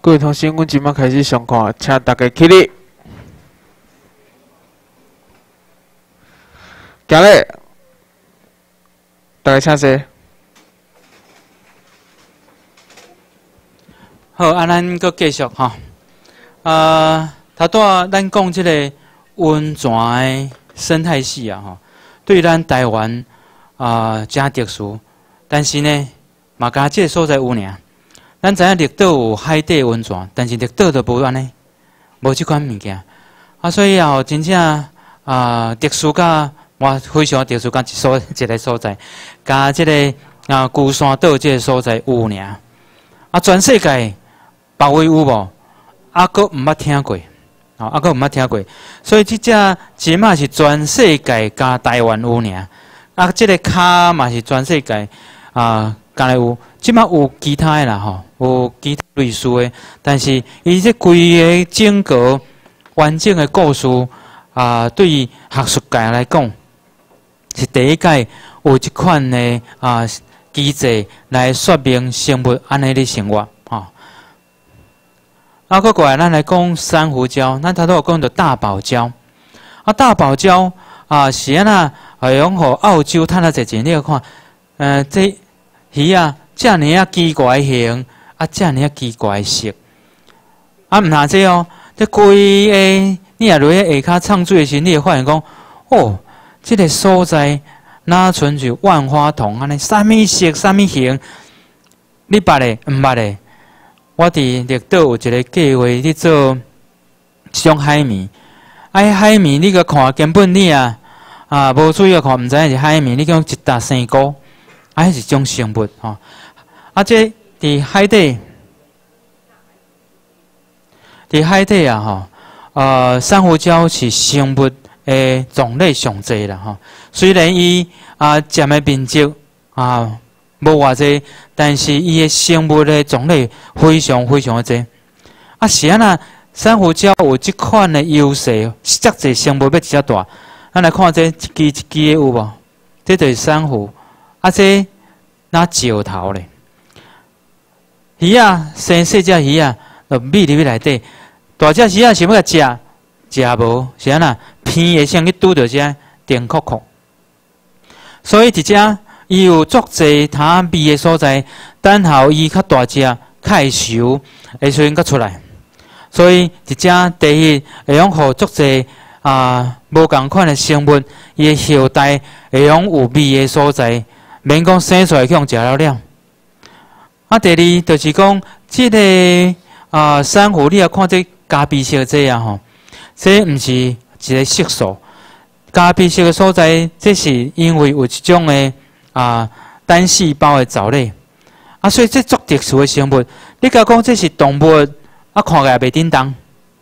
各位同学，阮即马开始上课，请大家起立。行咧，大家请坐。 好，咱搁继续吼。头拄咱讲即个温泉的生态系吼，对咱台湾真特殊，但是呢，嘛甲即个所在有尔。咱知影绿岛有海底温泉，但是绿岛就无安尼，无即款物件。所以真正特殊甲我非常特殊甲一个所在，甲即个孤山岛即个所在有尔。全世界别位有无？阁毋捌听过，阁毋捌听过。所以即只即嘛是全世界加台湾有尔。即个卡嘛是全世界敢若有，即马有其他的啦吼，有其他类似的，但是伊这规个整个完整的故事对于学术界来讲，是第一届有即款的机制来说明生物安尼咧生活吼。搁过来，咱来讲珊瑚礁，咱头拄有讲到大堡礁，大堡礁是安那用互澳洲趁啊侪钱，你要看，这。鱼遮尔奇怪形，遮尔奇怪色，毋单这哦，这规个你若落去下骹唱水的时，你会发现讲，这个所在哪像是万花筒安尼，啥物色、啥物形，你捌嘞？毋捌嘞？我伫绿岛有一个计划去做种海绵，海绵你个看根本你无注意看，毋知影是海绵，你讲一搭生菇。迄是种生物吼，这伫海底，珊瑚礁是生物的种类上济啦吼。虽然伊占的面积无偌济，但是伊的生物的种类非常非常的济。是安那珊瑚礁有即款的优势，遮济生物要遮大。咱来看这一支一支的有无？这就是珊瑚。这那石头咧，鱼生细只鱼就米入去内底，大只鱼想要甲食无，是安那偏会先去拄着遮电壳壳。所以伫遮伊有足济它味的所在，等候伊较大只较会熟，会时阵才出来。所以伫遮第一会用互足济无共款的生物，伊的后代会用有味的所在。免讲生出来去用食了了。第二就是讲，即个珊瑚，你也看这咖啡色这吼，这毋是一个色素。咖啡色的所在，这是因为有一种的单细胞的藻类。所以这足特殊的生物。你甲讲这是动物，看起来袂叮当。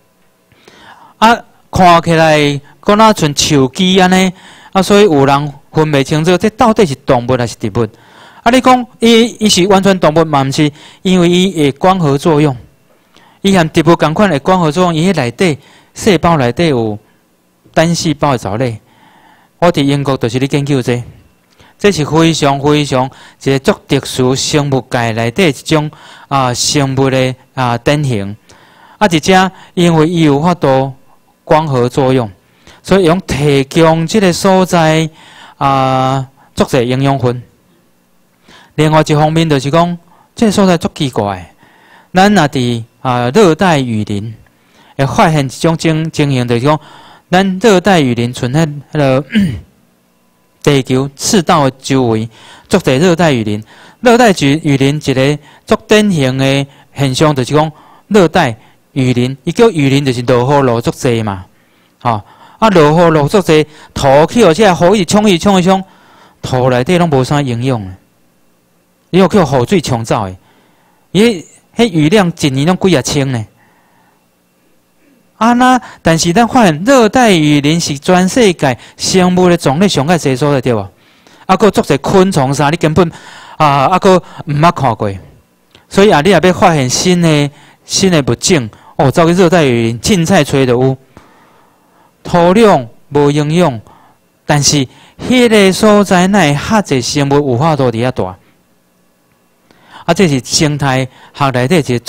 看起来讲那像树枝安尼，所以有人分袂清楚，这到底是动物还是植物？你讲伊是完全动物嘛？毋是，因为伊会光合作用，伊和植物共款会光合作用，伊迄内底细胞内底有单细胞的藻类。我伫英国就是咧研究这是非常非常一个足特殊生物界内底一种生物的典型。伫遮因为伊有法度光合作用，所以用提供即个所在。足济营养分。另外一方面就是讲，这个所在足奇怪。咱若伫热带雨林，会发现一种情形，就是讲，咱热带雨林存在迄个地球赤道的周围，足济热带雨林。热带雨林一个足典型的现象，就是讲热带雨林，伊叫雨林，就是落雨落足济嘛，落雨落足济，土去互遮雨一直冲，土内底拢无啥营养诶。伊有叫雨水冲走诶，伊迄雨量一年拢几千呢。但是咱发现热带雨林是全世界生物的种类上较济所在，对无？搁足济昆虫啥，你根本搁毋捌看过。所以你也要发现新的物种，走去热带雨林，凊彩找就有。土壤无营养，但是迄个所在哪会遐济生物有法度伫遐大？这是生态学内底一个足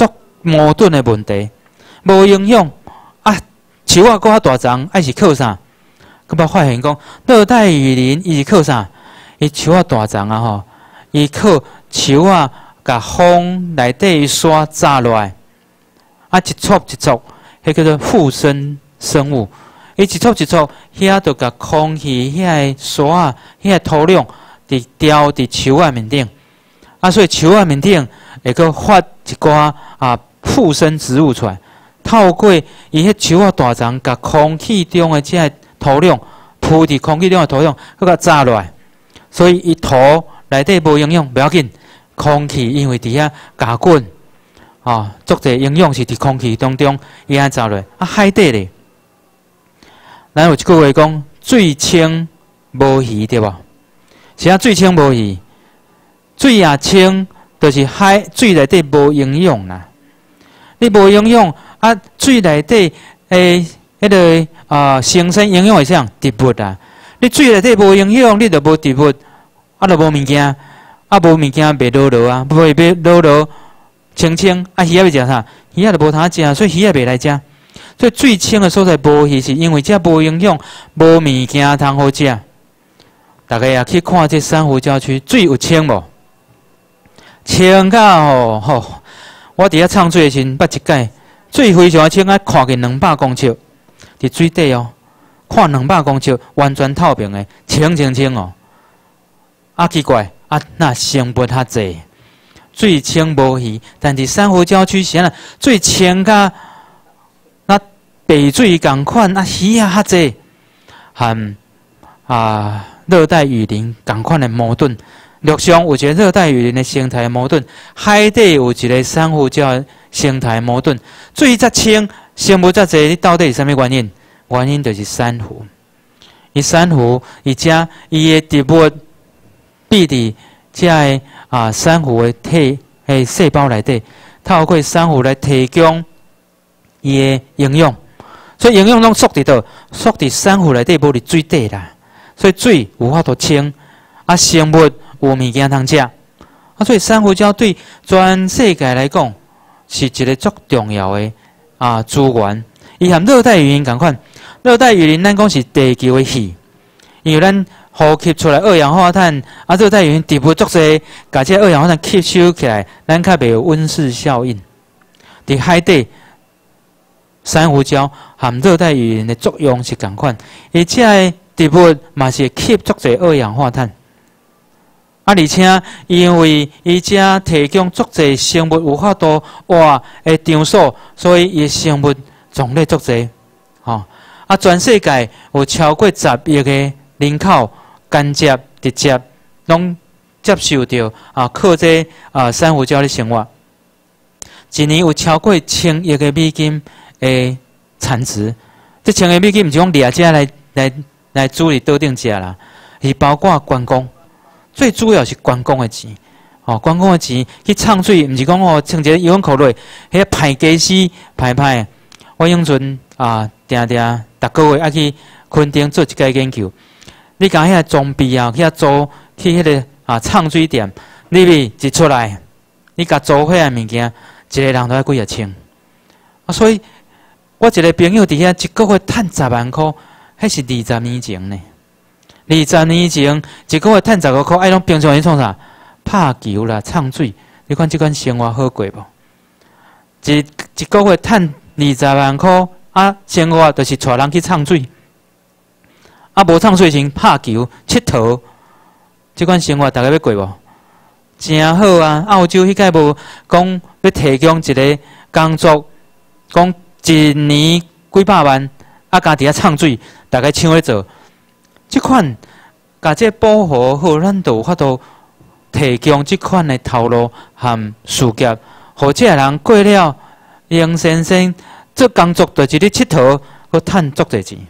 矛盾的问题，无影响啊。树仔搁较大丛，爱是靠啥？佮捌发现讲，热带雨林伊是靠啥？伊树仔大丛啊吼，伊靠树仔甲风内底沙炸落来，啊一撮一撮，迄叫做附生生物。伊一撮一撮，遐就甲空气遐个沙啊，遐个土壤伫吊伫树仔面顶，啊，所以树仔面顶会阁发一寡附生植物出来。透过伊迄树仔大丛，甲空气中的即个土壤铺伫空气中的土壤，佮甲炸落来，所以伊土内底无营养，不要紧。空气因为伫遐加滚，足侪营养是伫空气当中伊安炸落来。啊，海底咧，咱有一句话讲，水清无鱼，对无？是啊，水清无鱼，水也清，就是海水内底无营养啦。你无营养。啊，水内底诶，迄个生生营养会啥？植物啊！你水内底无营养，你就无植物，啊，就无物件，啊，无物件袂落落啊，袂落落清清，啊，鱼仔要食啥？鱼仔就无通食，所以鱼仔袂来食。所以最清的所在无鱼，是因为遮无营养，无物件通好食。大家也去看这珊瑚礁区，水有清无？清到吼，我伫遐唱水的时阵，捌一摆。水非常清啊，看见200公尺，伫水底哦，看200公尺，完全透明的，清哦。啊奇怪，啊那生物较济，水清无鱼，但是珊瑚礁区是安水清甲那白水共款，啊鱼啊较济，和热带雨林共款的矛盾。陆上有一个热带雨林的生态矛盾，海底有一个珊瑚礁的生态矛盾。水则清，生物则济，你到底是啥物原因？原因就是珊瑚。伊珊瑚伊遮伊的植物闭伫遮个珊瑚的细胞内底，透过珊瑚来提供伊的营养。所以营养拢缩伫倒，缩伫珊瑚内底，无伫水底啦。所以水有法度清，啊生物有物件通食，所以珊瑚礁对全世界来讲是一个足重要的资源。伊含热带雨林共款，热带雨林咱讲是地球的气，因为咱呼吸出来二氧化碳，热带雨林植物足侪，把这二氧化碳吸收起来，咱较袂有温室效应。伫海底，珊瑚礁含热带雨林的作用是共款，而且植物嘛是吸足侪二氧化碳。而且因为伊遮提供足侪生物有法度活的场所，所以伊生物种类足侪。全世界有超过10亿个人口，间接、直接拢接受到靠这珊瑚礁的生活。一年有超过1000亿个美金的产值。这1000亿美金毋是讲掠遮来煮伫桌顶食啦，是包括观光。最主要是观光的钱，观光的钱去唱水，毋是讲唱一个游泳裤落，迄歹家私歹。我永存定逐个月爱去垦丁做一个研究。你甲遐装备去租去迄个唱水店，里面一出来，你甲租遐物件，一个人都要几啊千。所以我一个朋友伫遐一个月赚10万块，迄是20年前呢。20年前，一个月赚15块，拢平常人创啥？拍球啦、唱水，你看这款生活好过无？一个月赚20万块，生活就是带人去唱水，无唱水时拍球、佚佗，这款生活大家要过无？真好啊！澳洲迄个无讲要提供一个工作，讲一年几百万，家伫遐唱水，大家抢咧做。即款甲这保护好，咱就有法度提供即款的头路和事业，互这人过了用先生做工作，就是咧佚佗，佮赚足侪钱。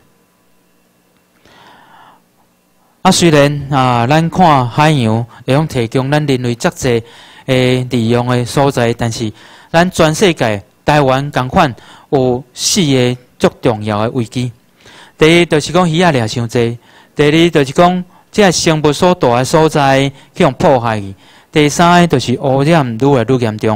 虽然咱看海洋会用提供咱人类足侪利用的所在，但是咱全世界台湾共款有4个足重要的危机。第一，就是讲鱼仔掠伤济。第二，就是讲这生物所住的所在去互破坏去；第三，就是污染愈来愈严重；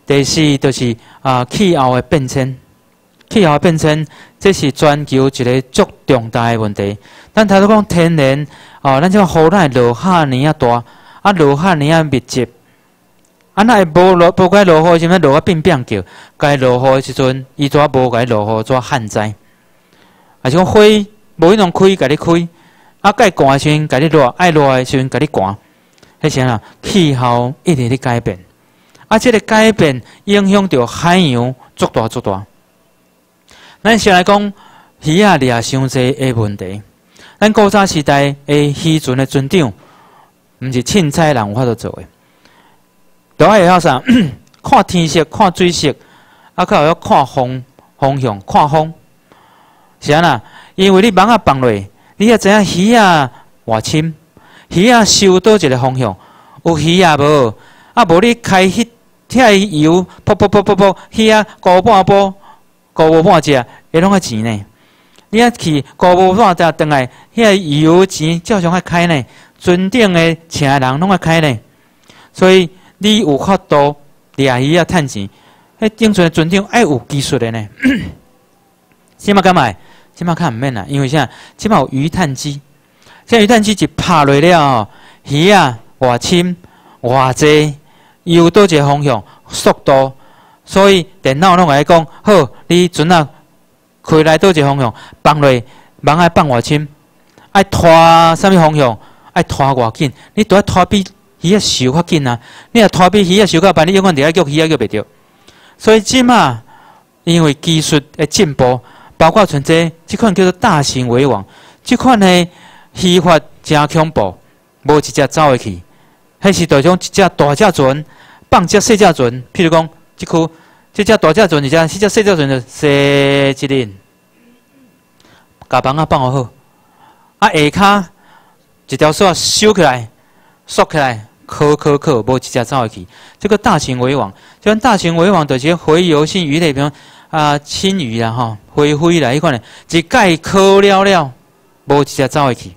第四就是气候的变迁。气候变迁，这是全球一个足重大的问题。咱头拄讲天然咱即个雨咱会落遐尼啊大，落遐尼啊密集，那会无该落雨时阵落啊变变叫，该落雨的时阵伊怎无该落雨怎旱灾？啊，像花无迄种开，甲你开，该寒的时阵甲你热，爱热的时阵甲你寒，迄啥啦？气候一直咧改变，这个改变影响到海洋足大足大。咱先来讲鱼掠伤济的问题。咱古早时代的渔船的船长，毋是凊彩人有法度做的，都爱会晓啥？看天色、看水色，还有要看方向、看风。是安那？因为你网放落，你也知影鱼偌深，鱼收倒一个方向，有鱼无？无你开迄油，噗，鱼高半波。高无半只，会拢爱钱呢。你去高无半只转来，个油钱照常爱开呢。船顶的请人拢爱开呢。所以你有法度掠鱼趁钱，顶船船顶爱有技术的呢。即马干嘛？即马看毋免啦，因为啥？即马有鱼探机。这鱼探机一拍落了鱼偌深偌济，游倒一个方向，速度。所以电脑拢会讲，好，你船开来倒一个方向，放落网爱放偌深，爱拖啥物方向，爱拖偌紧，你都要拖比鱼收较紧啊！你若拖比鱼收较慢，你永远伫遐叫鱼叫袂着。所以即马因为技术的进步，包括像即款叫做大型围网，即款的渔法真恐怖，无一只走会去。迄是就种一只大只船放只细只船，譬如讲。这只大只船，一只细只船就西一輪，甲网放好，下骹一条线收起来，缩起来，靠，无一只走会去。这个大型围网，这种大型围网就是洄游性鱼类，比如青鱼啦、灰啦，迄款的，一概靠了，无一只走会去。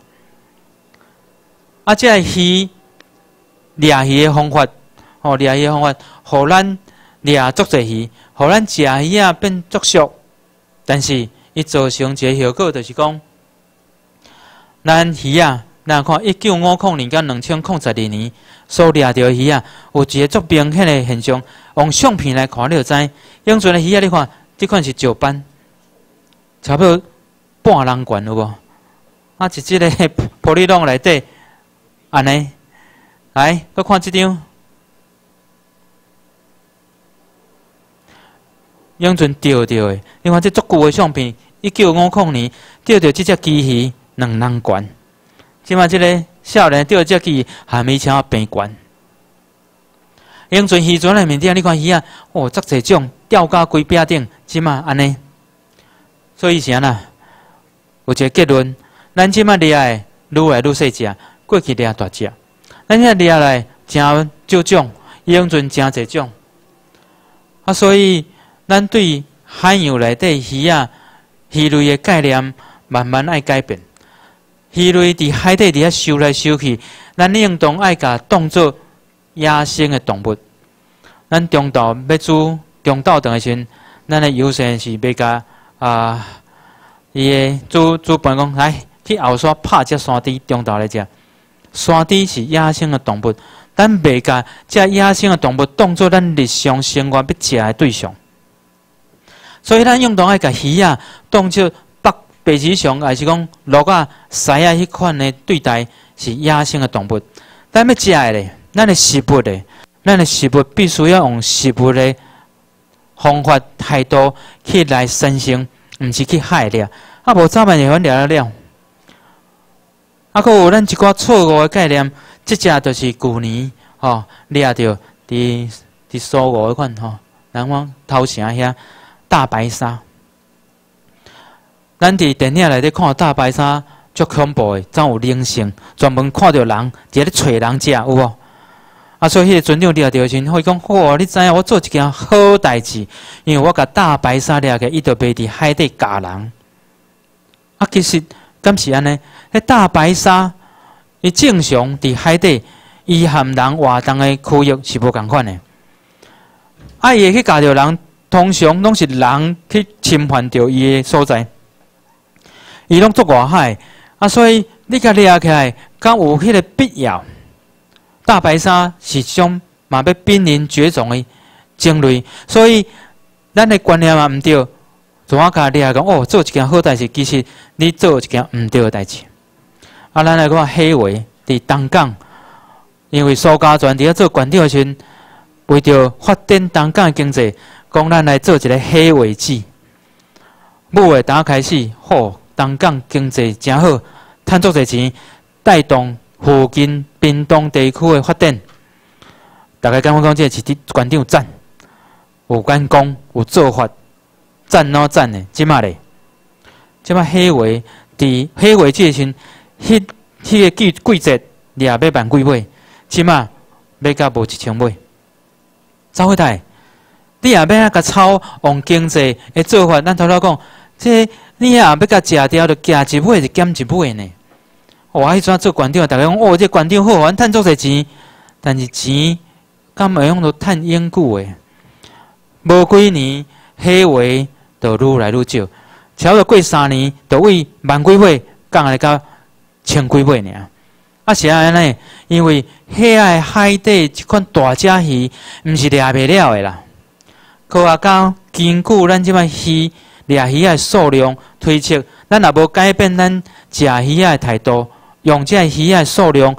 这鱼掠鱼的方法，掠鱼的方法，互咱。掠足侪鱼，互咱食鱼变足俗，但是伊造成一个效果，就是讲，咱鱼咱看1950到2002年所掠到的鱼有一个足明显的现象，用相片来看，你就知，用船的鱼你看，这款是石斑，差不多半人悬有无？一即个玻璃笼内底，安尼，来，搁看这张。用船钓到的，你看这足久的相片，1950年钓到这只鲫鱼2人悬，即马这个少年钓这鲫鱼还没请变悬。用船渔船内面顶，你看鱼足侪种，钓到规壁顶，即马安尼。所以是安那，有一个结论，咱即马掠的愈来愈细只，过去掠大只，咱现在掠来真少种，用船真侪种，所以。咱对海洋内底鱼类的概念慢慢爱改变。鱼类伫海底伫遐收来收去，咱应当爱甲当作野生的动物。咱中岛要煮中岛等的时阵，咱的优先是要甲伊的主办讲来去后山拍只山猪中岛来食。山猪是野生的动物，咱袂甲这野生的动物当作咱日常生活要食的对象。所以咱用当爱甲鱼当作白纸上，还是讲鹿狮迄款的对待是野生的动物。咱要食的咧，咱的食物咧，咱的食物必须要用食物的方法态度去来生成，毋是去害了。无早晚会掠了。佫有咱一寡错误的概念，即只就是旧年掠着伫苏澳迄款人讲头城遐。大白鲨，咱伫电影内底看大白鲨，足恐怖的，怎有灵性？专门看到人伫咧找人食，有无？所以迄个船长掠到时，会讲：你知影我做一件好代志，因为我甲大白鲨掠个，伊就袂伫海底咬人。其实敢是安尼？迄大白鲨，伊正常伫海底，伊含人活动的区域是无共款的。 啊，伊会去咬着人，通常拢是人去侵犯着伊的所在，伊拢做外海，啊，所以你甲掠起来，敢有迄个必要？大白鲨是种嘛要濒临绝种的鲸类，所以咱的观念嘛毋对。怎啊甲掠讲哦，做一件好代志，其实你做一件毋对的代志。啊，咱来讲黑维伫东港，因为苏家全伫咧做馆长的时阵，为着发展东港的经济，讲咱来做一个黑维季。五月打开始，东港经济真好，赚足侪钱，带动附近屏东地区的发展。大家感觉讲这是伫馆长赞，有眼光，有做法。赞喏赞的，即马咧，即马黑维伫黑维即个时，迄个季节掠要万几尾，即马要甲无1000尾。走伙台，你也要啊甲炒往经济的做法，咱头头讲，这你也要甲食掉，就加一尾就减一尾呢。我迄阵做馆长，大家讲哦，这馆长好，咱趁足侪钱，但是钱敢会用到趁永久的？无几年黑维。就愈来愈少，超过过3年，就为万几尾降来到1000几尾尔。啊，是安尼，因为遐个海底即款大只鱼，毋是掠袂了的啦。科学家根据咱即摆鱼掠鱼的数量推测，咱也无改变咱食鱼的态度，用这鱼的数量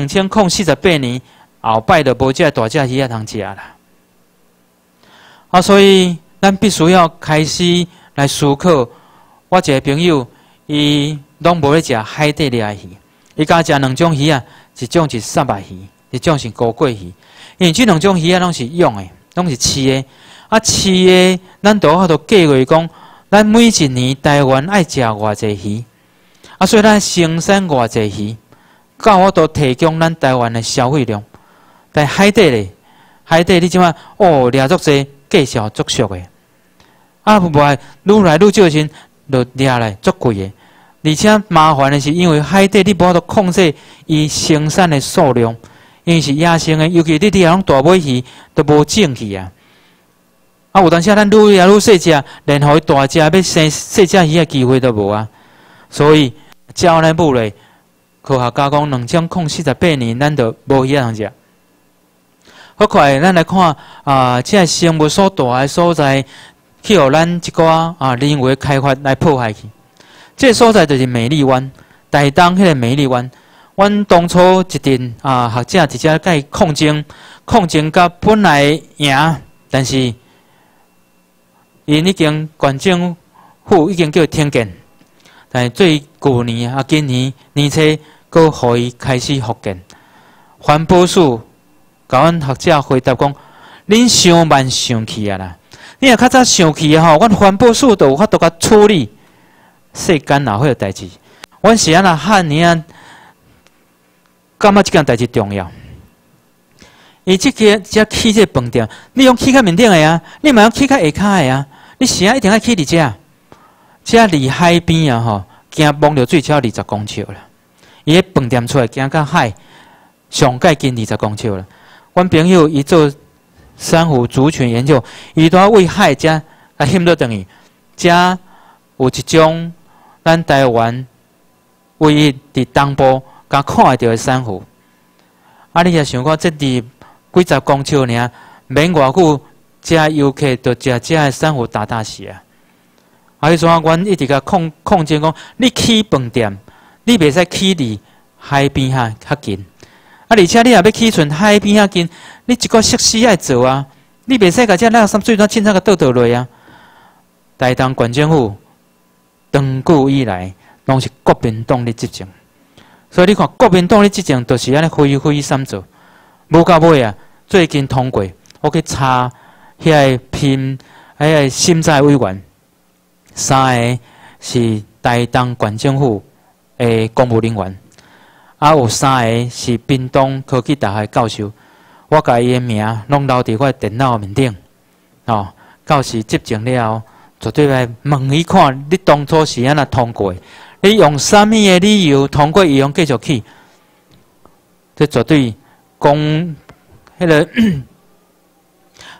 ，2048年后摆就无这大只鱼通食啦。啊，所以。咱必须要开始来思考。我一个朋友，伊拢无咧食海底掠鱼，伊家食2种鱼啊，一种是沙白鱼，一种是高贵鱼。因为这2种鱼啊，拢是养的，拢是饲的。啊，饲的，咱都好多计划讲，咱每一年台湾爱食偌济鱼，啊，所以咱生产偌济鱼，到我都提供咱台湾的消费量。但海底咧，海底你即摆掠足济，计数足俗的。啊，无爱愈来愈少时，就掠来足贵的。而且麻烦的是，因为海底你无法度控制伊生产的数量，因为是野生的，尤其你掠拢大尾鱼，都无正气啊。啊，有当时咱愈掠愈细只，连互伊大只要生细只鱼的机会都无啊。所以，照咱母咧，科学家讲2048年，咱就无鱼通食。好快，咱来看这个生物所大的所在。去互咱一寡人为开发来破坏去，这个所在就是美丽湾，台东迄个美丽湾。阮当初一阵学者直接甲伊抗争甲本来赢，但是因已经县政府已经叫停建，但是最旧年今年年初，佫互伊开始复建。环保署甲阮学者回答讲：恁伤慢想去啊啦！你若较早想去吼，阮环保署就有法度甲处理世间哪会有代志。阮是安那汉尼啊，感觉即件代志重要。伊即个只起这饭店，你用起较面顶的啊，你嘛用起较下骹的啊。你是啊，一定要起伫遮。遮离海边啊吼，行望着最少20公尺啦。伊迄饭店出来行到海，上盖近20公尺啦。阮朋友伊做珊瑚族群研究，伊都要为海遮掀倒转去。遮有一种咱台湾唯一伫东部甲看会到的珊瑚。啊，你也想看，这伫几十公尺尔，免偌久，遮游客就食遮的珊瑚打死啊！啊，迄阵阮一直甲控制讲，你起饭店，你袂使起伫海边较近。啊，而且你也要起存海边近，你一个设施要做啊！你袂使甲遮垃圾水怎凊彩甲倒落啊！台东县政府长久以来拢是国民党咧执政，所以你看国民党咧执政，就是安尼灰灰三做。无到尾啊，最近通过，我去查遐个评遐个审查委员，3个是台东县政府的公务人员。啊，有3个是屏东科技大学教授，我甲伊的名拢留伫我电脑面顶。哦，到时执政了后，绝对来问伊看，你当初是安那通过？你用啥物的理由通过伊用继续去？这绝对讲迄个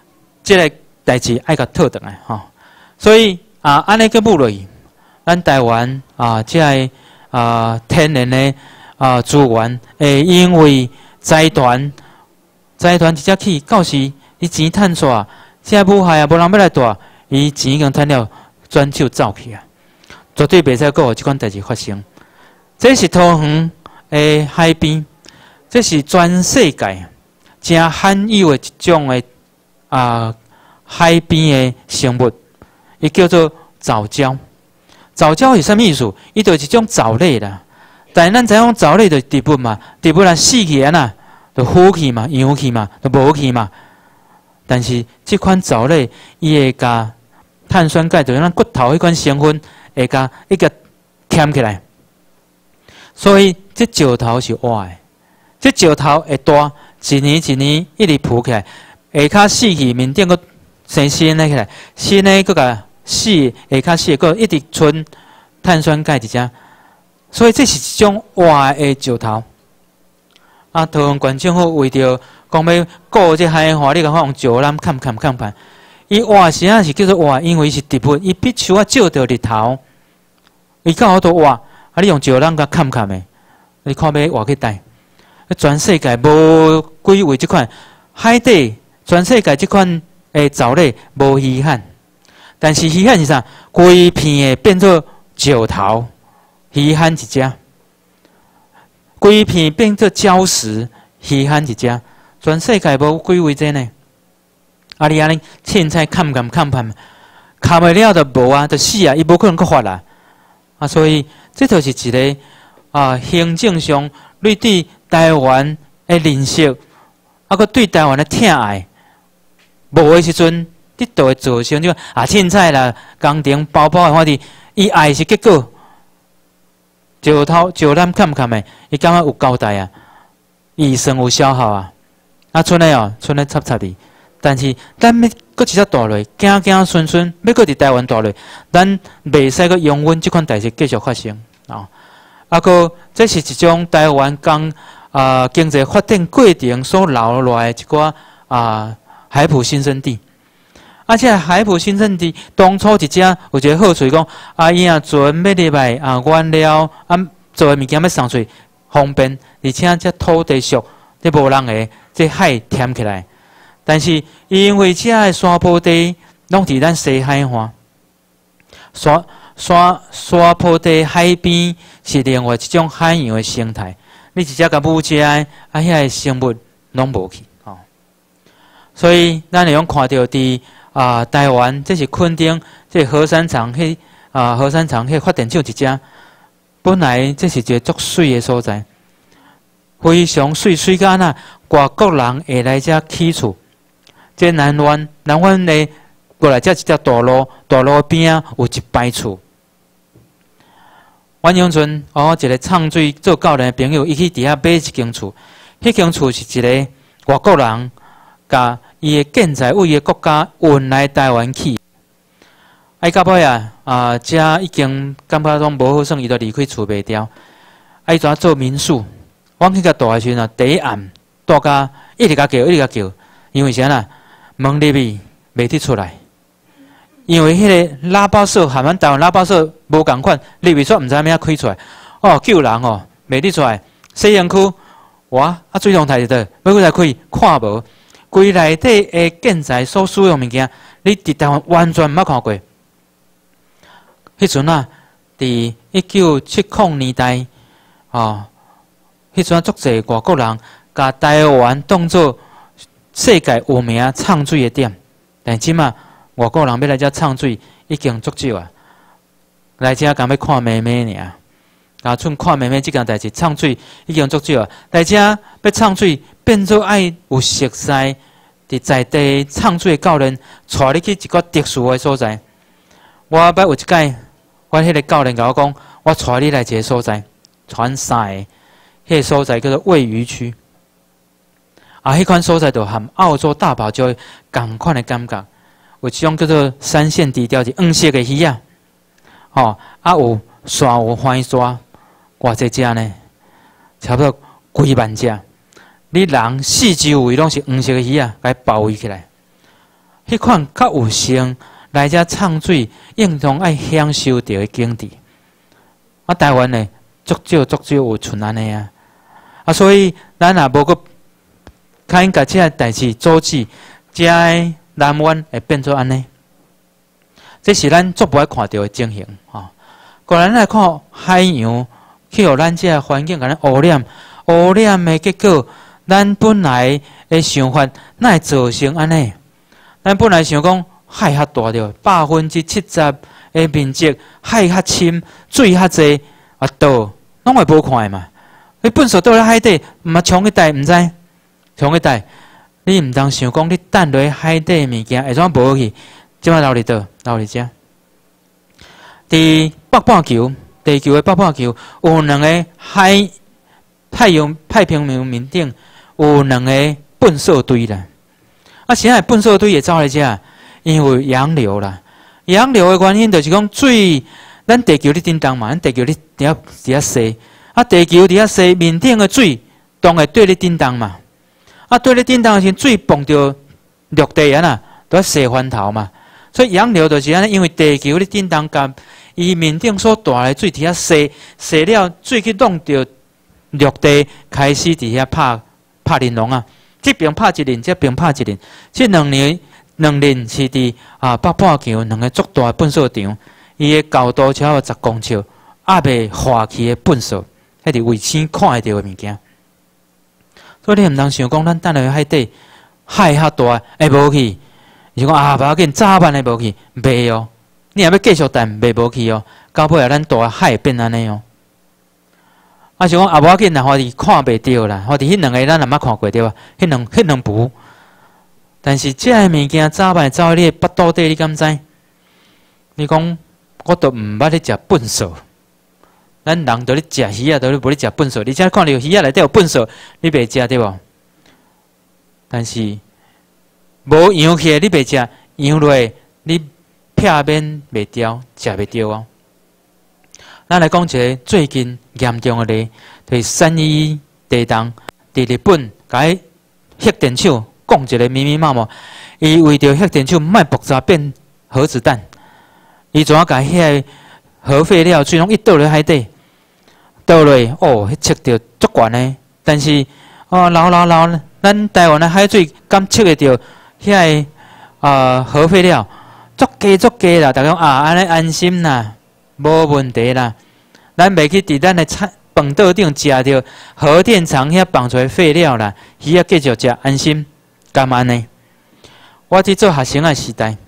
这个代志爱甲讨倒来吼。所以安尼个步落去，咱台湾这个天然的资源会因为财团一只起，到时伊钱趁煞，这个母害无人要来带，伊钱已经趁了，转手走去啊！绝对袂使阁有即款代志发生。这是桃园的海边，这是全世界真罕有的一种的海边的生物，伊叫做藻礁。藻礁是啥物意思？伊就是一种藻类啦。但是咱知影藻类就是植物嘛，植物若死去啊呐，就腐去嘛、扬去嘛、就无去嘛。但是即款藻类，伊会甲碳酸钙，就是咱骨头迄款成分，会甲一个添起来。所以这石头是活的，这石头会大，一年一年一直浮起来，下骹死去，面顶佫生新的起来，新的佫甲死，下骹死佫一直存碳酸钙一只。所以这是一种活的石头。桃园县政府为着讲要顾这海花，你甲放石篮砍，伊活时啊是叫做活，因为是植物，伊必须照着日头，伊较好多活。你用石篮甲砍的，你看要活去带。全世界无几位即款海底，全世界即款诶藻类无稀罕，但是稀罕是啥？规片的变做石头，稀罕一只。规片变做礁石，稀罕一只。全世界无几位这呢？你安尼凊彩砍袂了就无啊，就死啊，伊无可能搁发啦。所以这就是一个行政上你对台湾的认识，搁对台湾的疼爱，无的时阵，你就会造成就凊彩啦，工程包的话题，伊爱是结果。石头石篮砍的，伊感觉有交代啊，医生有消耗啊，剩的插哩。但是咱要搁一只大落，行顺顺，要搁伫台湾大落，咱袂使搁容忍即款代志继续发生搁这是一种台湾经济发展过程所留落来一寡海埔新生地。这海埔新生地当初一只有一个好处讲，伊船要入来原料做的物件要送出方便，而且这土地俗，这无人个，这海填起来。但是因为这个沙坡地拢伫咱西海岸，沙坡地海边是另外一种海洋的生态。你直接甲母遮遐个生物拢无去所以咱会用看到伫台湾，这是垦丁，这核山场迄发电厂一只，本来这是一个足水的所在，非常水甲那外国人会来遮起厝。这南湾呢过来遮一条大路边有一排厝。阮永春一个唱水做教练的朋友，伊去伫遐买一间厝，迄间厝是一个外国人甲伊的建材为伊的国家运来台湾去。到尾遮已经感觉拢无好耍，伊就离开厝卖掉。伊怎做民宿？阮去甲住的时阵第一暗住甲一直甲叫，因为啥啦？门入去袂得出来，因为迄个喇叭锁和阮台湾喇叭锁无共款，入去煞毋知影开出来。救人袂得出来。西洋区水龙头伫倒，要去来看无。规内底的建材所使用物件，你伫台湾完全毋捌看过。迄阵伫1970年代，迄阵足侪外国人甲台湾当作世界有名唱水的点，但即马外国人要来遮唱水已经足少啊！来遮敢要看妹妹尔，看妹妹即件代志，唱水已经足少啊！来遮要唱水变做爱有熟悉伫在地唱水的教练，带你去一个特殊的所在。我捌有一届，我迄个教练甲我讲，我带你来一个所在，传3个，迄个所在叫做喂鱼区。迄款所在就和澳洲大堡礁同款的感觉，有一种叫做三线低调是黄色的鱼有沙有番沙，偌济只呢，差不多几万只。你人四周围拢是黄色的鱼甲伊包围起来， 迄款较有性来遮创水，应当爱享受到的境地。啊，台湾呢，足少有像安尼啊。啊，所以咱也无个较应甲遮代志阻止，遮的南湾会变做安尼。这是咱足无爱看到的情形吼。个人来看海洋，去互咱遮环境甲咱污染的结果，咱本来的想法，哪会造成安尼？咱本来想讲海较大着，70%的面积，海较深，水较济，啊倒拢会无看嘛。你粪扫倒咧海底，嘛冲去台，毋知冲去台，你毋当想讲你等落海底的物件会怎无去？即摆留伫倒，留伫遮。伫北半球，地球的北半球有两个太平洋面顶有两个粪扫堆啦。啊，现在粪扫堆会走来遮，因为洋流啦。洋流的原因就是讲水，咱地球咧震动嘛，咱地球咧伫遐西，啊，地球伫遐西面顶的水，当会对咧震动嘛。啊，对咧震动的时，水碰到陆地啊呐，都要西翻头嘛。所以洋流就是安尼，因为地球咧震动，甲伊面顶所带来水伫遐西了，水去弄到陆地，开始伫遐拍鳞龙啊。这边拍一轮，这边拍一轮，这两轮是伫北半球两个足大的粪扫场，伊的高度超过10公尺，还未化去的粪扫，迄伫卫星看会到的物件。所以你毋通想讲，咱等落去海底，海较大，会无去。是讲无要紧，早晚会无去，袂哦。你若要继续等，袂无去哦。到尾大海会变安尼哦。啊，是讲无要紧啦，我哋看袂到啦，我哋迄两个咱也捌看过对吧？迄两部。但是这个物件早晚走你的腹肚底，你敢知？你讲我都毋捌咧食粪扫，咱人都咧食鱼啊，都咧无咧食粪扫。而且看到鱼啊内底有粪扫，你袂食对无？但是无养起来你袂食，养落你片面袂掉，食袂着哦。咱来讲一个最近严重的例，就是311地震，伫日本甲核电厂讲一个密密麻麻，伊为着核电厂莫爆炸变核子弹，伊怎啊甲遐核废料水拢一倒落海底，倒落哦，迄测着足悬的，但是老，咱台湾的海水敢测会着遐核废料足低啦，大家讲安尼安心啦，无问题啦。咱袂去伫咱的饭桌顶食着核电厂遐放出来废料啦，鱼仔继续食安心，甘安尼。我伫做学生的时代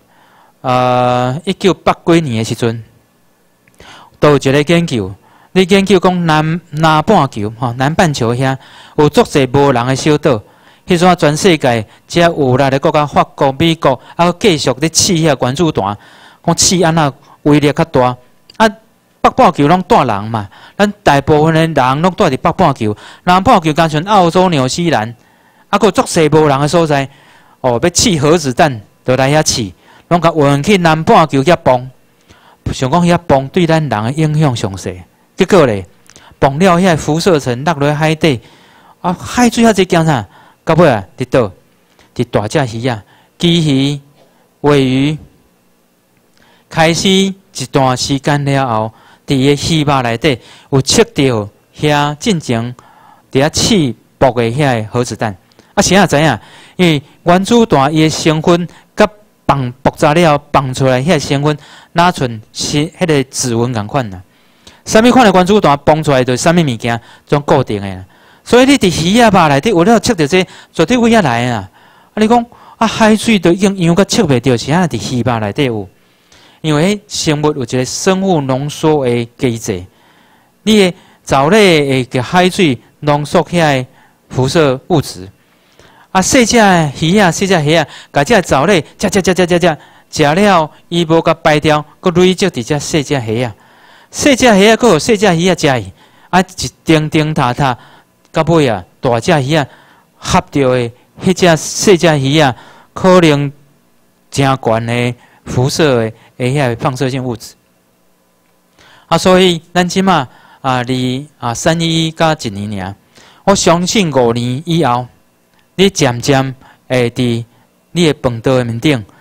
，1980几年的时阵，都有一个研究，你研究讲南半球南半球遐有足侪无人的小岛。迄阵全世界只有6个国家，法国、美国，继续咧试遐原子弹，讲试安那威力较大。北半球拢带人嘛，咱大部分的人拢带伫北半球，南半球干像澳洲、纽西兰，还有足侪无人的所在。要试核子弹，就来遐试，拢甲运去南半球遐放。想讲遐放对咱人的影响上细，结果咧，放了遐辐射层落落海底，海水遐济惊啥？到尾伫倒？伫大只鱼啊，鲫鱼、尾鱼，开始一段时间了后，伫个鱼肉内底有测到遐进前伫遐试爆的遐核子弹。谁也知影？因为原子弹伊的成分甲爆炸了放出来遐成分，哪像是迄个指纹共款啦。啥物款的原子弹放出来就是啥物物件，种固定的啦。所以你伫鱼仔肉内底有了测到这绝对位遐来啊！你讲海水都用样甲测袂到，是安伫鱼肉内底有？因为生物有一个生物浓缩的机制，你的藻类会给海水浓缩起来辐射物质。细只鱼啊，甲这藻类食了，伊无甲排掉，佮累积伫这细只鱼啊，佮有细只鱼啊食伊，一叮塔。到尾大只鱼合着的迄只细只鱼可能真悬的辐射的遐放射性物质。所以咱即马离311甲1年尔，我相信5年以后，你渐渐会伫你的饭桌的面顶，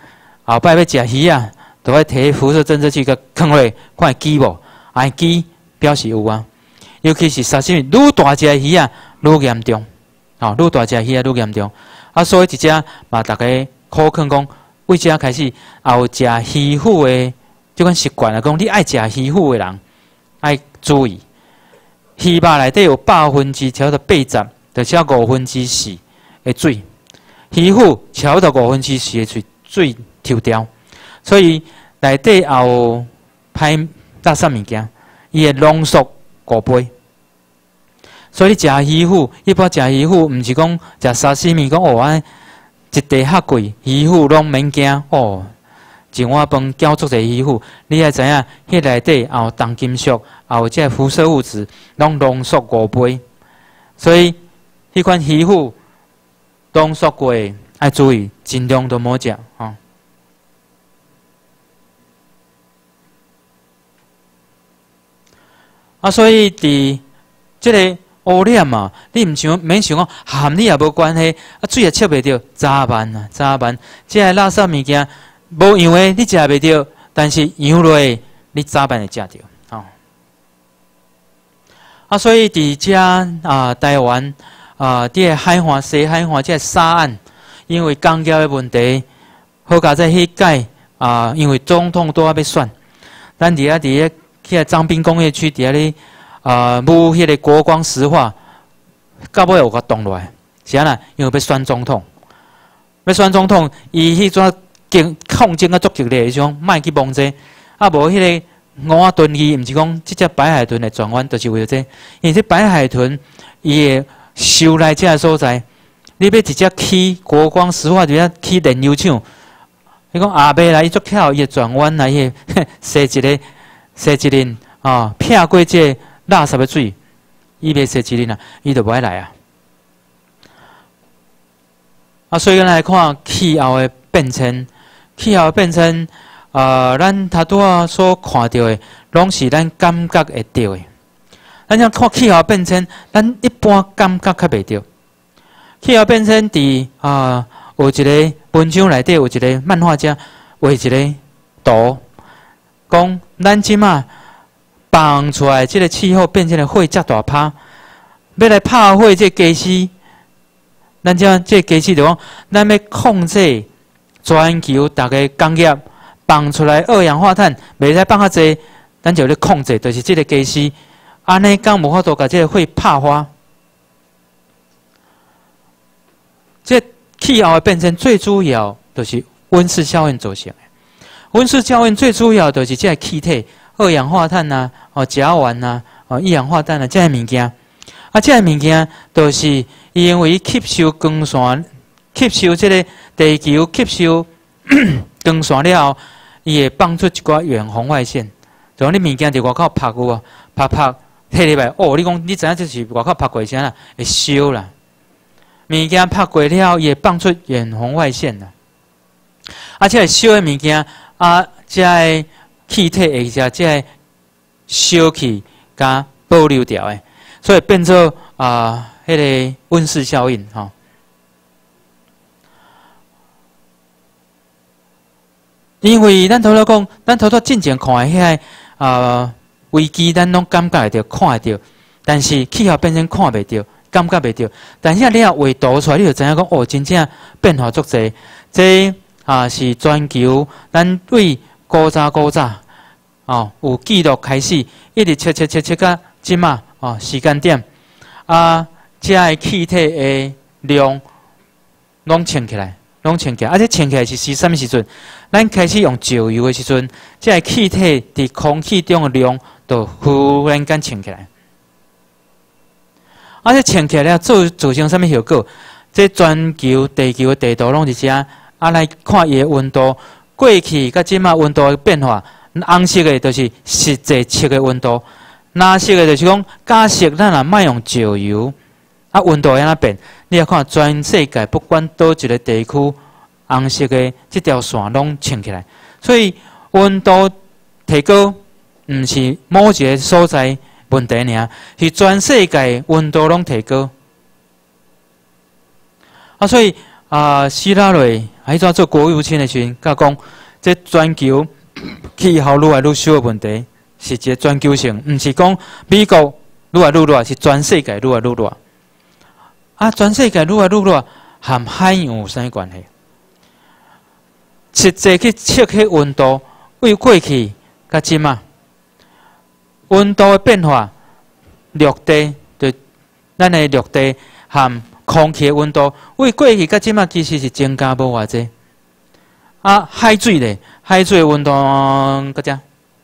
后摆要食鱼啊，都要摕辐射侦测器甲放落，看会记无？会记表示有啊。尤其是沙西米，愈大只鱼啊，愈严重。愈大只鱼啊，愈严重。啊，所以一只嘛，大家苦劝讲，为遮开始后食鱼腐的即款习惯啊，讲你爱食鱼腐的人，爱注意，鱼肉内底有80%超到80%，就超4%的水。鱼腐超到4%的水抽掉，所以内底也有歹垃圾物件，伊会浓缩5倍。所以你食鱼腐，一般食鱼腐，毋是讲食沙西米，讲安一地遐贵，鱼腐拢免惊一碗饭搅足侪鱼腐，你爱知影，迄内底也有重金属，也有这辐射物质，拢浓缩5倍。所以迄款鱼腐浓缩过，爱注意，尽量都莫食所以伫即个污染嘛，你毋免想讲含你也无关系，水也切袂着，早晚啊，早晚，即个垃圾物件无样诶，你食袂着，但是样落你早晚会食着所以伫遮台湾伫个海岸西海岸即个沙岸，因为工业诶问题，好佳在迄届因为总统都要选，咱伫迄个彰滨工业区伫咧。舞迄个国光石化，到尾有甲动落来，是安那？因为要选总统，伊迄种抗争啊足激烈，伊讲莫去摸这，无迄个五仔豚鱼，毋是讲即只白海豚的转弯，就是为了这，因为这白海豚伊会收来遮个所在，你要直接去国光石化直接去炼油厂，伊讲后尾来伊足巧，伊会转弯来，伊会踅一轮撇过这垃圾的水，伊袂踅一轮伊就袂来所以咱来看气候的变迁，咱头拄所看到的，拢是咱感觉会到的。咱要看气候变迁，咱一般感觉较袂到。气候变迁伫有一个文章内底有一个漫画家画一个图，讲咱即马放出来即个气候变迁的火遮大拍，要来拍火这机器，咱这机器就讲，咱要控制全球大家工业放出来二氧化碳，袂使放较济，咱就咧控制，就是即个机器，安尼讲无法度把即个火拍花。这气候的变迁最主要就是温室效应造成的。温室效应最主要就是这个气体。二氧化碳甲烷一氧化氮这个物件，这个物件就是因为吸收光线，吸收这个地球吸收光线了后，伊会放出一寡远红外线。就讲你物件伫外口拍有无？拍摕入来，你讲你知影这是外口拍过啥啦？会烧啦。物件拍过了后，伊会放出远红外线啦。这个烧的物件这个气体会使即个烧气甲保留掉的，所以变做迄个温室效应因为咱头讲，咱头进前看的迄个危机，咱拢感觉会到、看会到，但是气候变迁看袂到、感觉袂到。但是你若画图出来，你就知影讲真正变化足济。这是全球咱为古早有记录开始，一直切到即马时间点，这个气体的量拢称起来，这称起来是啥物时阵？咱开始用石油的时阵，这个气体伫空气中的量就忽然间称起来，这称起来了造成啥物效果？这全球地球的地图拢是遮，来看伊的温度，过去甲即马温度的变化。红色的就是实际测的温度，蓝色的就是讲假设咱若莫用石油，温度会安怎变？你要看全世界不管倒一个地区，红色的这条线拢称起来。所以温度提高，毋是某一个所在问题尔，是全世界温度拢提高。所以希拉蕊迄阵做国务卿的时阵，甲讲，这全球气候愈来愈小的问题，是一个全球性，毋是讲美国愈来愈热，是全世界愈来愈热。啊，全世界愈来愈热，和海洋有啥关系？实际去测迄温度，为过去甲即嘛，温度的变化，陆地就咱的陆地和空气的温度，为过去甲即嘛其实是增加无偌济。啊，海水咧，海水的温度个只，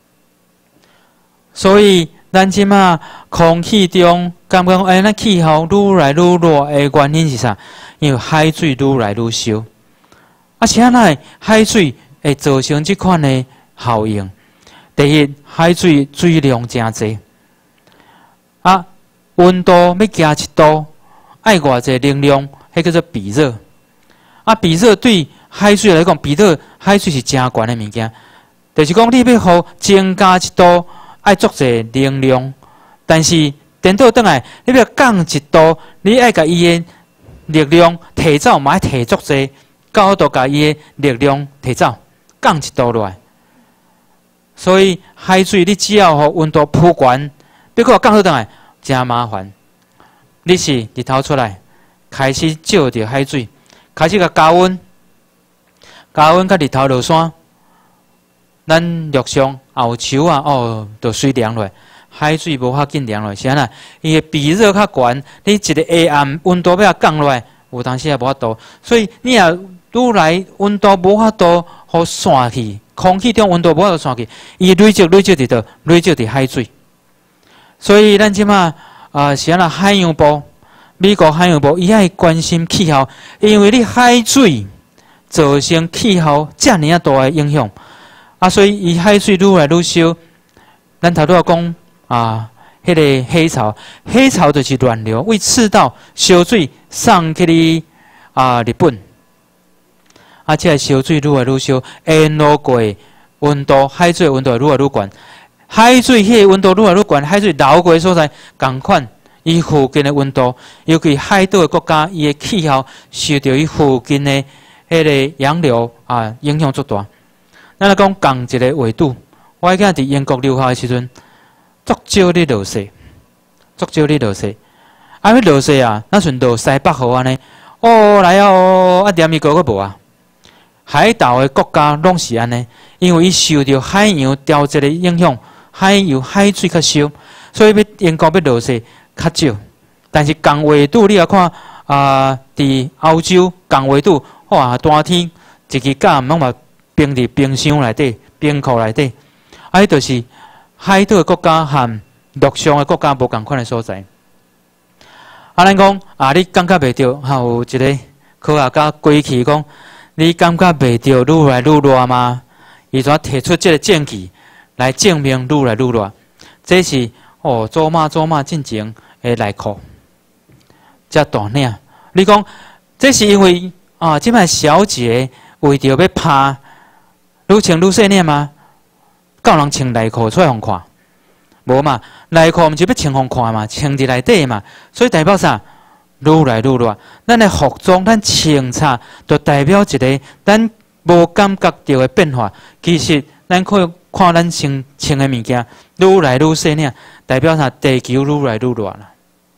所以咱即嘛空气中感觉咱气候愈来愈热的原因是啥？因为海水愈来愈少。啊，是安那海水会造成即款的效应？第一，海水水量真济，啊，温度要加1度，爱偌济能量，迄叫做比热。啊，比热对海水来讲，比热海水是真悬的物件，就是讲你要互增加1度，爱足济能量，但是颠倒转来，你要降1度，你爱甲伊的力量提走，嘛爱提足济。高度甲伊的力量提走，降1度落来。所以海水你只要互温度普悬，别个降倒转来，真麻烦。你是日头出来，开始照着海水，开始甲加温，加温甲日头落山，咱陆上后树啊，就水凉落来。海水无法紧凉落来，是安那？伊的比热较悬，你一个下暗温度要降落来，有当时也无法度。所以你也愈来温度无法度互散去，空气中温度无法度散去，伊累积伫倒，累积伫海水。所以咱即马是安那海洋部，美国海洋部伊爱关心气候，因为你海水造成气候遮尔大的影响，所以伊海水愈来愈少。咱头拄仔讲迄个黑潮，黑潮就是暖流为赤道烧水送去你日本。即个烧水愈来愈少，沿路过温度，海水温度愈来愈悬。海水迄个温度愈来愈悬，海水流过的所在，共款伊附近的温度，尤其海岛的国家，伊的气候受到伊附近的迄个洋流影响足大。咱来讲共一个纬度，我记伫英国留学的时阵，足少咧落雪，足少咧落雪。要落雪咱顺落西北河安尼，来连伊个佫无啊。海岛的国家拢是安尼，因为伊受到海洋调节的影响，海水较少，所以英国要落雪较少。但是共纬度你来看伫欧洲共纬度，大天一支甲拢嘛冰伫冰箱内底、冰库内底，迄就是海岛的国家和陆上的国家无共款的所在。咱讲你感觉袂着？有一个科学家归去讲。你感觉袂到愈来愈热吗？伊怎提出这个证据来证明愈来愈热？这是祖妈进前的内裤，遮大领。你讲这是因为即摆小姐为着要拍，愈穿愈细领吗？够人穿内裤出来互看？无嘛，内裤毋是要穿互看嘛，穿伫内底嘛，所以代表啥？愈来愈热，咱的服装、咱穿插，就代表一个咱无感觉到的变化。其实咱看咱穿的物件，愈来愈细领，代表啥？地球愈来愈热啦。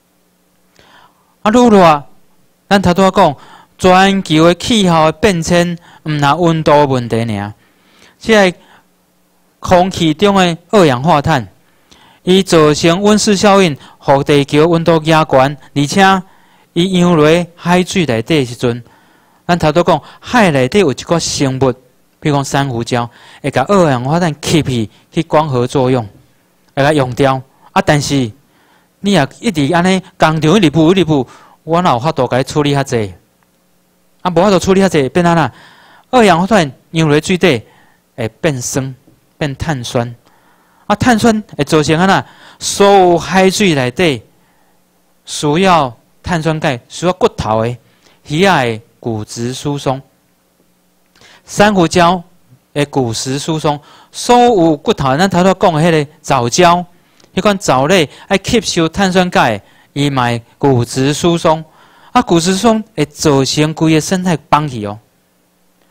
愈热，咱头拄仔讲，全球的气候的变迁，毋那温度问题尔，即个空气中的二氧化碳，伊造成温室效应，互地球温度加悬，而且伊扬落海水内底的时阵，咱头拄讲海内底有一个生物，比如讲珊瑚礁，会甲二氧化碳吸去光合作用，会甲用掉。但是你也一直安尼工厂一直步，我哪有法度甲伊处理遐济？无法度处理遐济，变安那？二氧化碳扬落水底会变酸，变碳酸。碳酸会造成安那？所有海水内底需要碳酸钙，需要骨头的鱼仔的骨质疏松，珊瑚礁的骨质疏松，所有骨头咱头拄讲的迄个藻礁，迄款藻类爱吸收碳酸钙，伊嘛骨质疏松。骨质疏松会造成规个生态崩去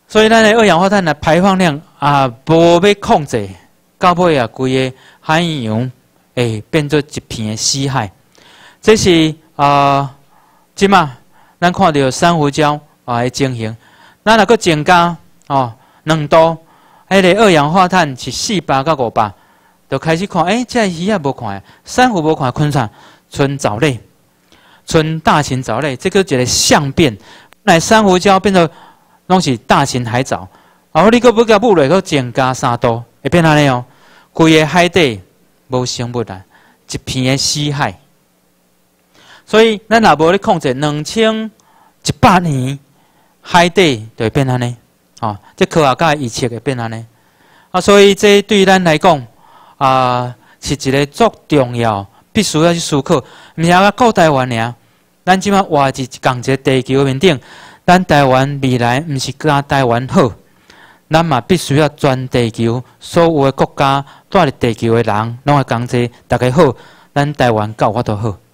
所以咱的二氧化碳的排放量无要控制，到尾规个海洋会变做一片的死海。这是即嘛，咱看到珊瑚礁的情形，咱若阁增加2度，迄个二氧化碳是400到500，就开始看，这鱼无看，珊瑚无看，昆虫剩藻类，剩大型藻类，这个一个相变，本来珊瑚礁变做拢是大型海藻，你阁要甲母类阁增加3度，会变安尼哦，规个海底无生物啊，一片的死海。所以，咱若无咧控制2100年，海底就会变安尼。这科学家预测会变安尼。所以这对咱来讲，是一个足重要，必须要去思考。毋是顾台湾尔，咱即马活伫共一个地球面顶，咱台湾未来毋是甲台湾好，咱嘛必须要全地球所有的国家住伫地球的人，拢会共齐，大家好，咱台湾才有法度好。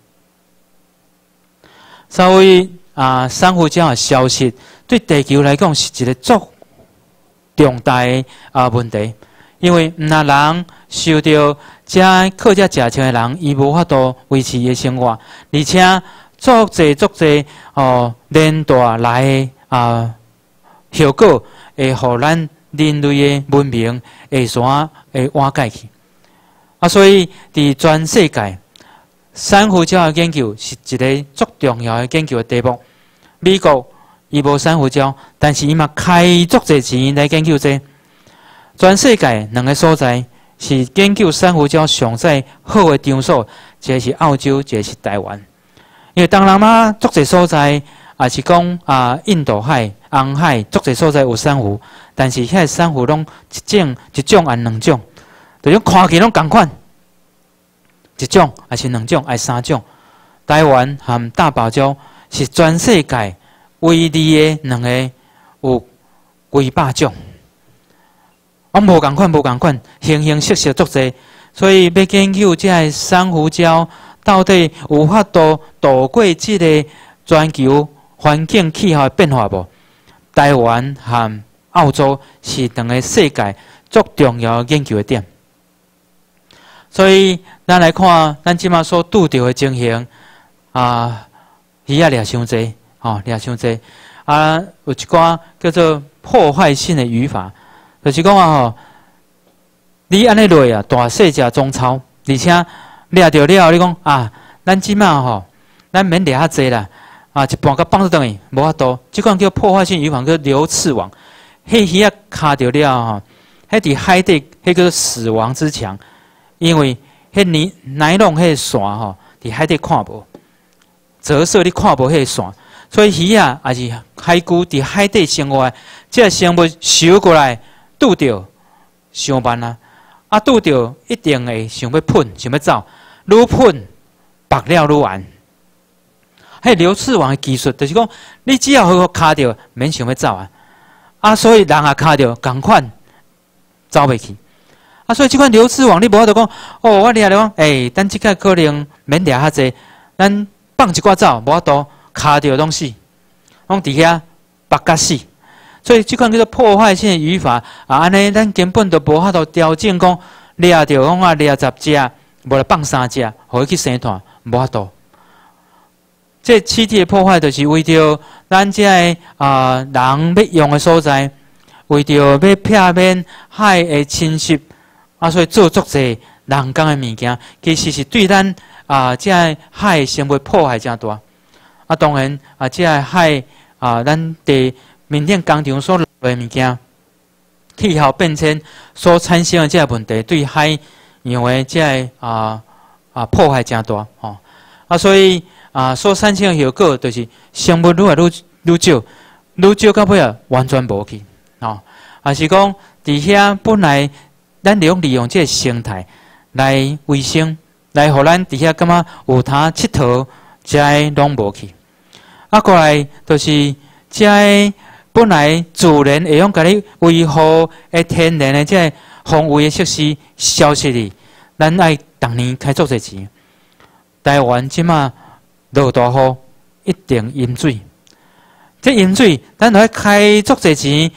所以珊瑚礁的消失，对地球来讲是一个足重大的问题，因为若人受到靠这食穿的人，伊无法度维持伊的生活，而且足侪连带来的效果，会互咱人类的文明下山会瓦解去。所以伫全世界，珊瑚礁的研究是一个足重要的研究的题目。美国伊无珊瑚礁，但是伊嘛开足侪钱来研究这。全世界2个所在是研究珊瑚礁上在好的场所，一个是澳洲，一个是台湾。因为东南亚足侪所在是讲印度海、红海足侪所在有珊瑚，但是遐珊瑚拢一种按2种，就种看起拢同款。1种还是2种，还是3种？台湾和大堡礁是全世界唯二的2个有几百种，无同款，无同款，形形色色足侪。所以要研究这个珊瑚礁到底有法度度过这个全球环境气候的变化无？台湾和澳洲是2个世界足重要的研究的点。所以，咱来看，咱即马所拄到的情形，鱼掠伤济，掠伤济，有一寡叫做破坏性的渔法，就是讲你安尼落大细只中超，而且掠着了，你讲咱即马咱免掠遐济啦，一半甲放倒转去，无法度，即款叫破坏性渔法，叫流刺网，迄鱼卡着了迄伫海底，迄叫做死亡之墙。因为迄尼龙迄线伫海底看无，折射你看无迄线，所以鱼也是海龟伫海底生活，这生物游过来拄着，伤慢拄着一定会想要喷，想要走，愈喷白了愈暗。迄流刺网的技术，就是讲你只要好卡着，免想要走所以人也卡着，共款走袂去。所以即款流刺网，你无法度讲我掠着讲，等即个可能免掠遐济，咱放一寡走，无法度卡着拢死，拢伫遐白甲死。所以即款叫做破坏性的渔法安尼咱根本就无法度调整讲掠着讲掠10只，无来放3只，互伊去生团，无法度。这栖地的破坏，就是为着咱这个人要用的所在，为着要避免海的侵蚀。所以做足侪人工的物件，其实是对咱这个海生物破坏真大。当然这个海咱伫面顶工厂所落的物件，气候变迁所产生的这个问题，对海洋的这个破坏真大所以所产生的效果，就是生物愈来愈少，愈少到尾完全无去是讲伫遐本来。咱利用这个生态来维生，来互咱伫遐感觉有通佚佗，这拢无去。过来就是这本来自然会用甲你维护的天然的这丰富的设施消失去，咱爱逐年开足侪钱。台湾即马落大雨，一定淹水。这淹水，咱要开足侪钱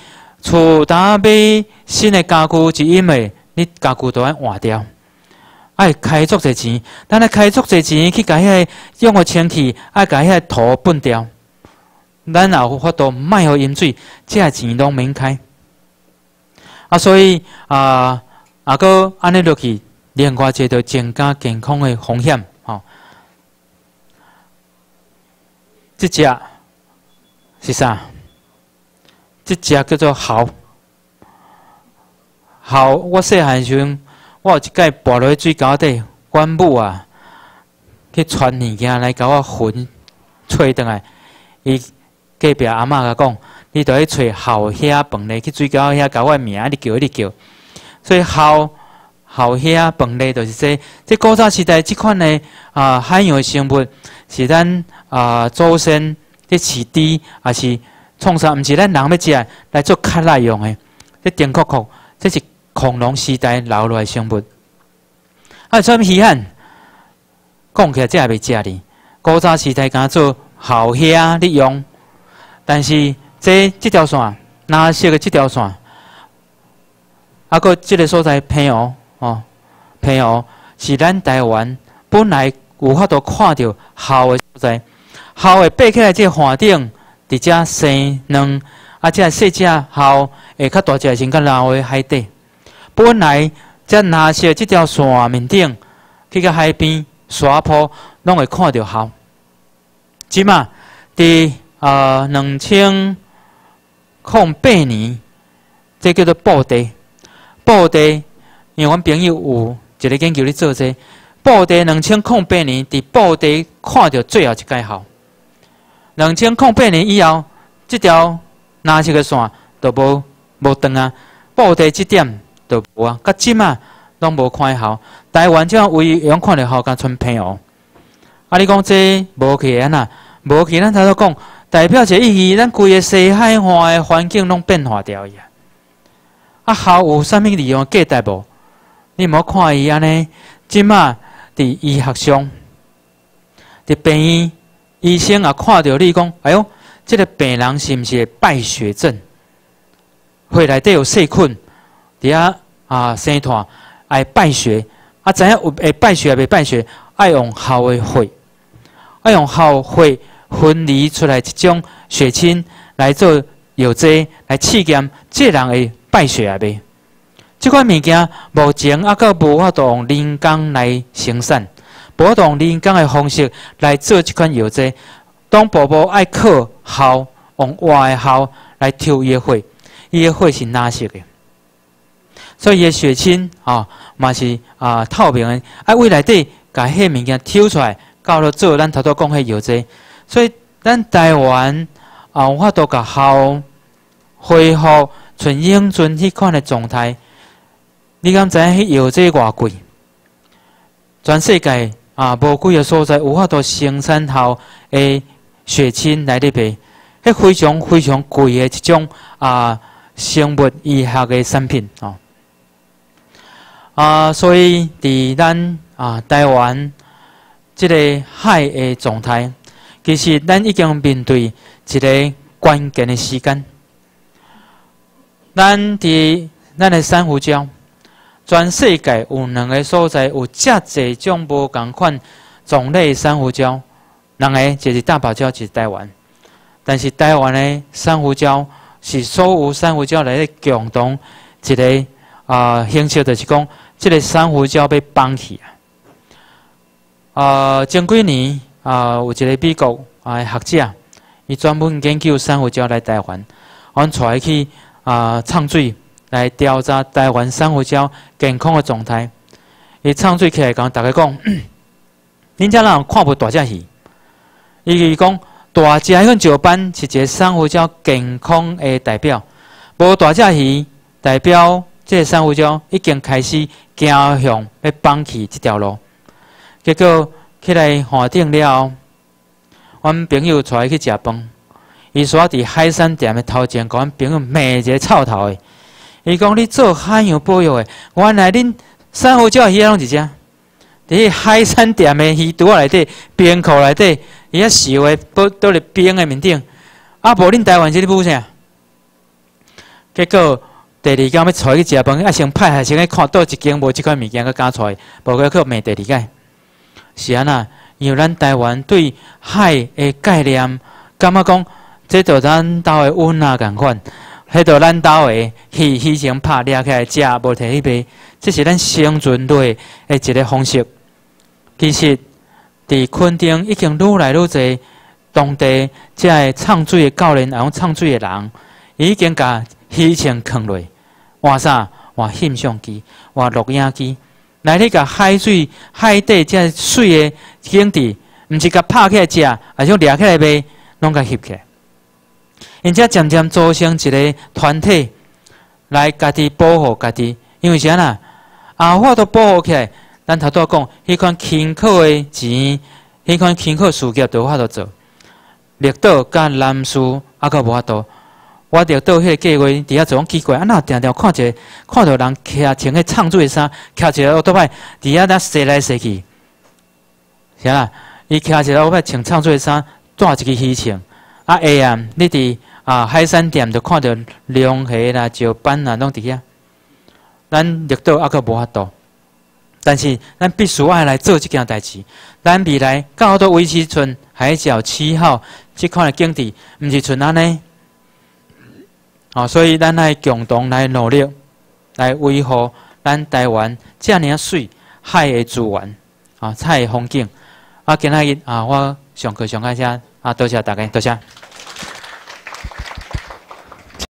厝呾买新的家具，是因为你家具都要换掉，爱开足侪钱，咱来开足侪钱去甲遐用的清气，爱甲遐土分掉，咱也有法度卖互饮水，这钱拢免开。所以个安尼落去，另外一个增加健康的风险。这只是啥？这只叫做蚝。蚝，我细汉时阵，我有一摆跋落去水沟底，阮母去传物件来甲我分找倒来。伊隔壁阿嬷甲讲，你着去找蚝虾饭类，去水沟遐甲我名你叫。所以蚝虾饭类就是这古早时代即款的海洋的生物，是咱祖先伫饲猪，也是创啥？毋是咱人要食来做较耐用的。这丁壳壳，这是恐龙时代留落来的生物。什么稀罕？讲起来这也袂食哩。古早时代敢做蚝虾利用，但是这条线，蓝色的这条线，个这个所在平湖是咱台湾本来有法度看到蚝的所在。蚝会爬起来，这岸顶伫遮生卵，这细只蚝会较大只，先较流的海底。本来这蓝色这条线面顶去到海边沙坡，拢会看到蚝。即马伫2008年，这叫做布袋。布袋，因为阮朋友有一个研究咧做这布袋。2008年伫布袋看到最后一届蚝。2008年以后，这条蓝色的线就无断啊，布袋这点就无啊，到即马拢无看到蚝。台湾这唯一用看到蚝，敢剩平湖。你讲这无去安那？无去，咱头先讲，代表一个意义，咱规个西海岸的环境拢变化掉去啊。蚝有啥物利用价值无？你莫看伊安尼，即马伫医学上，伫病院。医生也看到你讲，哎哟，这个病人是毋是败血症？血内底有细菌，伫生团爱败血，知影有会败血也袂败血，爱用蚝的血，爱用蚝血分离出来一种血清来做药剂来试验，这人会败血也袂。这款物件目前阁无法度用人工来生产。无用人工的方式来做这款药剂，当宝宝爱靠蚝，用活的蚝来抽伊的血，伊的血是蓝色的，所以伊的血清嘛是透明的。为内底甲迄物件抽出来，到了做咱头拄讲迄药剂，所以咱台湾有法度甲蚝恢复像英俊迄款的状态。你敢知影迄药剂偌贵？全世界无几个所在有法度生产蚝的血清来咧卖，迄非常非常贵的一种生物医学的产品所以伫咱台湾这个海的状态，其实咱已经面对一个关键的时间。咱的珊瑚礁。全世界有2个所在有遮侪种无共款种类珊瑚礁，2个就是大堡礁，就是台湾。但是台湾的珊瑚礁是所有珊瑚礁内底共同一个形式，就是讲，这个珊瑚礁被绑起前几年有一个美国学者，伊专门研究珊瑚礁来台湾，阮带去畅水。来调查台湾珊瑚礁健康的状态。伊唱水起来讲，大家讲，恁遮人看无大只鱼。伊讲，大只迄款石斑是一个珊瑚礁健康的代表。无大只鱼代表，这个珊瑚礁已经开始走向要放弃这条路。结果起来岸顶了后，阮朋友带伊去食饭，伊说伫海产店的头前，甲阮朋友骂一个臭头的。伊讲：“你做海洋保育的，原来恁珊瑚礁鱼拢一只，伫海产店的鱼肚内底、冰库内底，伊遐收的倒伫冰的面顶。啊，无恁台湾这咧补啥？ 结果第二天要出去食饭，先派还先去看倒一间无即款物件，佮加出来，无过去骂第二间。是安那？因为咱台湾对海的概念，感觉讲，这就咱兜的温啊共款，迄就咱兜的鱼先拍掠起来食，无摕去卖，这是咱生存落的一个方式。其实，伫垦丁已经愈来愈侪当地即个唱水的教练，用唱水的人，已经甲鱼枪藏落，换啥？换摄像机，换录影机。来，你甲海水、海底这水的景致，毋是甲拍起来食，而是掠起来卖，拢甲翕起来。因则渐渐组成一个团体，来家己保护家己。因为啥呐？我都保护起来，咱头拄讲，迄款轻巧的钱，迄款轻巧事业，就有法度做。绿岛甲南苏阁无法度。我绿岛迄个计划，伫遐做讲奇怪，哪定定看到人徛穿迄唱水衫，徛一个奥多摆，伫遐踅来踅去，是啦。伊徛一个奥多摆穿唱水衫，带一支鱼枪。下暗你伫海产店就看到龙虾啦、石斑啦，拢伫遐。咱绿岛阁无法度，但是咱必须爱来做即件代志。咱未来到到维持村海角7号即款的景致，毋是像安尼。所以咱来共同来努力，来维护咱台湾遮尔水海的资源，海的风景。今仔日我上课上到遮，多谢大家，多谢。